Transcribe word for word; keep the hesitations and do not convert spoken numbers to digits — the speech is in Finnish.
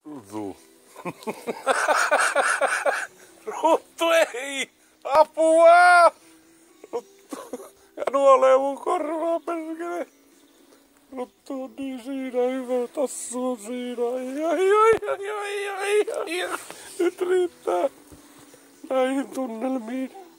Ruttu. Ruttu ei! Apua! Ruttu. Ja nuolee mun korvaa perkele. Ruttu on niin siinä hyvä. Tassu on siinä. Ai ai ai ai ai ai ai. Nyt riittää näihin tunnelmiin.